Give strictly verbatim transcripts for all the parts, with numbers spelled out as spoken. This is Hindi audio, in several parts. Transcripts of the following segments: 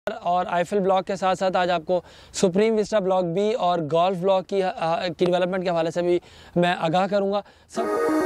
और आईफिल ब्लॉक के साथ साथ आज आपको सुप्रीम विस्टा ब्लॉक बी और गोल्फ ब्लॉक की की डेवलपमेंट के हवाले से भी मैं आगाह करूंगा। सब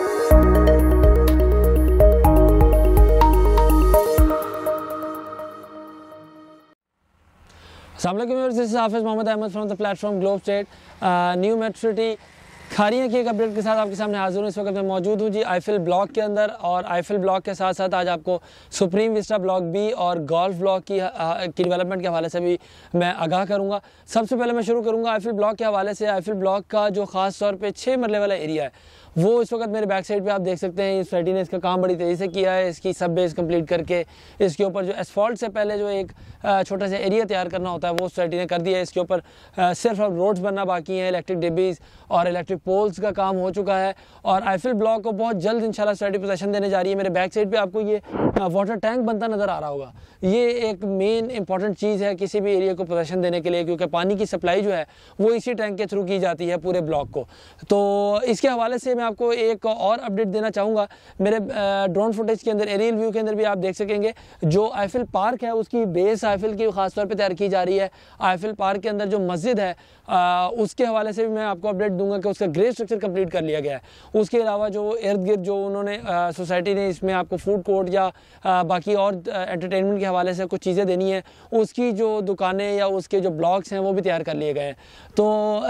अस्सलाम वालेकुम, this is Hafiz Mohammad Ahmad from the platform globe state. New metro city Kharian की एक अपडेट के साथ आपके सामने हाजिर हूँ। इस वक्त मैं मौजूद हूँ जी आईफिल ब्लॉक के अंदर और आईफिल ब्लॉक के साथ साथ आज आपको सुप्रीम विस्टा ब्लॉक बी और गोल्फ ब्लॉक की की डेवलपमेंट के हवाले से भी मैं आगाह करूँगा। सबसे पहले मैं शुरू करूँगा आईफिल ब्लॉक के हवाले से। आईफिल ब्लॉक का जो ख़ास तौर पे छः मरले वाला एरिया है वो इस वक्त मेरे बैक साइड पे आप देख सकते हैं। इस सोसाइटी ने इसका काम बड़ी तेज़ी से किया है। इसकी सब बेस कंप्लीट करके इसके ऊपर जो एसफॉल्ट से पहले जो एक छोटा सा एरिया तैयार करना होता है वो सोसाइटी ने कर दिया है। इसके ऊपर सिर्फ अब रोड्स बनना बाकी हैं। इलेक्ट्रिक डिब्बीज़ और इलेक्ट्रिक पोल्स का काम हो चुका है और आईफिल ब्लॉक को बहुत जल्द इंशाल्लाह सोसाइटी पोजीशन देने जा रही है। मेरे बैक साइड पर आपको ये वाटर टैंक बनता नज़र आ रहा होगा। ये एक मेन इंपॉर्टेंट चीज़ है किसी भी एरिया को पोजीशन देने के लिए, क्योंकि पानी की सप्लाई जो है वो इसी टैंक के थ्रू की जाती है पूरे ब्लॉक को। तो इसके हवाले से मैं आपको एक और अपडेट देना चाहूँगा। मेरे ड्रोन फुटेज के अंदर एरियल व्यू के अंदर भी आप देख सकेंगे जो आईफिल पार्क है उसकी बेस आईफिल की खास तौर पे तैयार की जा रही है। आईफिल पार्क के अंदर जो मस्जिद है आ, उसके हवाले से भी मैं आपको अपडेट दूंगा कि उसका ग्रे स्ट्रक्चर कंप्लीट कर लिया गया है। उसके अलावा जो इर्द गिर्द जो उन्होंने सोसाइटी ने इसमें आपको फूड कोर्ट या आ, बाकी और एंटरटेनमेंट के हवाले से कुछ चीज़ें देनी है, उसकी जो दुकानें या उसके जो ब्लॉक्स हैं वो भी तैयार कर लिए गए हैं। तो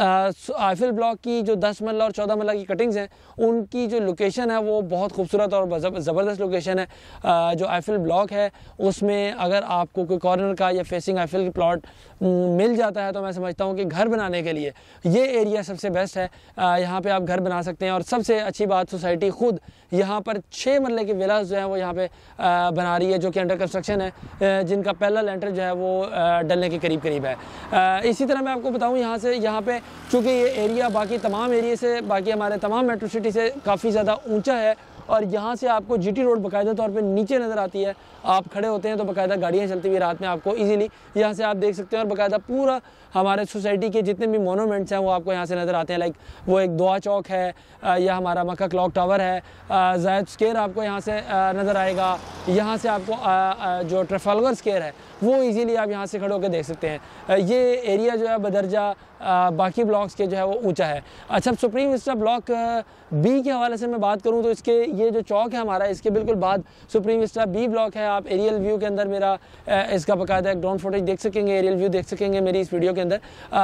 आईफिल ब्लॉक की जो दस मरला और चौदह मरला की कटिंग्स हैं उनकी जो लोकेशन है वो बहुत खूबसूरत और ज़बरदस्त लोकेशन है। जो आईफिल ब्लॉक है उसमें अगर आपको कोई कॉर्नर का या फेसिंग आईफिल की प्लॉट मिल जाता है तो मैं समझता हूँ कि घर बनाने के लिए ये एरिया सबसे बेस्ट है। यहाँ पे आप घर बना सकते हैं और सबसे अच्छी बात सोसाइटी खुद यहाँ पर छः मरले की विलास जो है वो यहाँ पे बना रही है जो कि अंडर कंस्ट्रक्शन है, जिनका पहला लेंटर जो है वो डलने के करीब करीब है। इसी तरह मैं आपको बताऊँ यहाँ से यहाँ पे चूँकि ये एरिया बाकी तमाम एरिया से बाकी हमारे तमाम मेट्रो सिटी से काफ़ी ज़्यादा ऊंचा है और यहाँ से आपको जीटी रोड बाकायदा तौर पे नीचे नज़र आती है। आप खड़े होते हैं तो बाकायदा गाड़ियाँ चलती हुई रात में आपको इजीली यहाँ से आप देख सकते हैं और बाकायदा पूरा हमारे सोसाइटी के जितने भी मोनूमेंट्स हैं वो आपको यहाँ से नज़र आते हैं। लाइक वो एक दुआ चौक है या हमारा मक्का क्लॉक टावर है, जायद स्क्वायर आपको यहाँ से नज़र आएगा। यहाँ से आपको जो ट्रफालगर स्क्वायर है वो इजीली आप यहाँ से खड़े होकर देख सकते हैं। ये एरिया जो है बदरजा बाकी ब्लॉक्स के जो है वो ऊंचा है। अच्छा, सुप्रीम विस्टा ब्लॉक बी के हवाले से मैं बात करूँ तो इसके ये जो चौक है हमारा इसके बिल्कुल बाद सुप्रीम विस्टा बी ब्लॉक है। आप एरियल व्यू के अंदर मेरा इसका बाकायदा एक ड्रोन फुटेज देख सकेंगे, एरियल व्यू देख सकेंगे मेरी इस वीडियो के अंदर।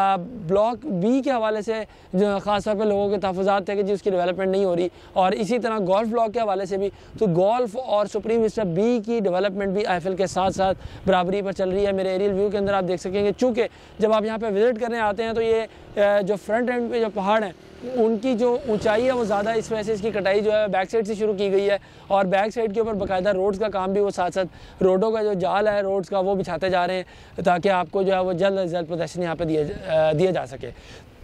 ब्लॉक बी के हवाले से जो ख़ास तौर पर लोगों के तहफ़्फ़ुज़ात थे कि जी उसकी डेवलपमेंट नहीं हो रही, और इसी तरह गोल्फ ब्लॉक के हवाले से भी तो गोल्फ और सुप्रीम विस्टा बी की डेवलपमेंट भी आईफिल के साथ साथ बराबरी पर चल रही है। मेरे एरियल व्यू के अंदर आप देख सकेंगे चूँकि जब आप यहाँ पर विज़िट करने आते हैं तो ये जो फ्रंट एंड पे जो पहाड़ हैं उनकी जो ऊंचाई है वो ज़्यादा, इस वजह से इसकी कटाई जो है बैक साइड से शुरू की गई है और बैक साइड के ऊपर बाकायदा रोड्स का काम भी वो साथ साथ रोडों का जो जाल है रोड्स का वो बिछाते जा रहे हैं ताकि आपको जो है वो जल्द अज जल्द पोजीशन यहाँ पे दिए दिए जा सके।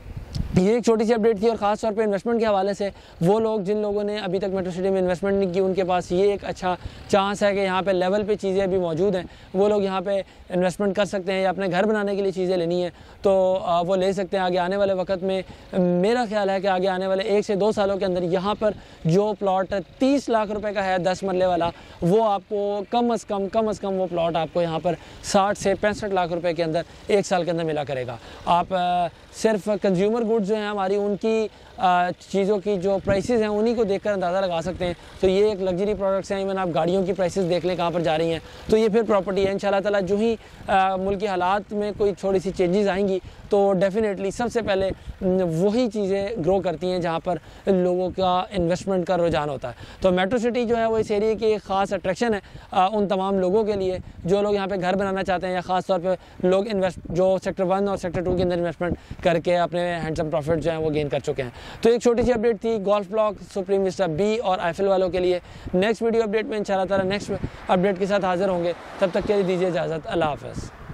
ये एक छोटी सी अपडेट थी और ख़ास तौर पे इन्वेस्टमेंट के हवाले से वो लोग जिन लोगों ने अभी तक मेट्रो सिटी में इन्वेस्टमेंट नहीं की उनके पास ये एक अच्छा चांस है कि यहाँ पे लेवल पे चीज़ें अभी मौजूद हैं। वो लोग यहाँ पे इन्वेस्टमेंट कर सकते हैं या अपने घर बनाने के लिए चीज़ें लेनी है तो वो ले सकते हैं। आगे आने वाले वक्त में मेरा ख्याल है कि आगे आने वाले एक से दो सालों के अंदर यहाँ पर जो प्लॉट तीस लाख रुपये का है दस मरले वाला वो आपको कम अज़ कम कम अज़ कम वो प्लॉट आपको यहाँ पर साठ से पैंसठ लाख रुपये के अंदर एक साल के अंदर मिला करेगा। आप सिर्फ कंज्यूमर गुड्स जो हैं हमारी उनकी चीज़ों की जो प्राइसेस हैं उन्हीं को देखकर अंदाज़ा लगा सकते हैं। तो ये एक लग्जरी प्रोडक्ट्स हैं। इवन आप गाड़ियों की प्राइसेस देख लें कहाँ पर जा रही हैं तो ये फिर प्रॉपर्टी है। इंशाल्लाह ताला जो ही मुल्क की हालात में कोई थोड़ी सी चेंजेस आएंगी तो डेफिनेटली सबसे पहले वही चीज़ें ग्रो करती हैं जहाँ पर लोगों का इन्वेस्टमेंट का रुझान होता है। तो मेट्रो सिटी जो है वो इस एरिया की एक ख़ास अट्रैक्शन है आ, उन तमाम लोगों के लिए जो लोग यहाँ पे घर बनाना चाहते हैं या ख़ास तौर पे लोग इन्वेस्ट जो सेक्टर वन और सेक्टर टू के अंदर इन्वेस्टमेंट करके अपने हैंडसम प्रॉफिट जो है वो गेन कर चुके हैं। तो एक छोटी सी अपडेट थी golf block supreme vista B और आईफिल वालों के लिए। नेक्स्ट वीडियो अपडेट में इंशाल्लाह ताला नेक्स्ट अपडेट के साथ हाजिर होंगे। तब तक के लिए दीजिए इजाज़त। अल्लाह हाफ़िज़।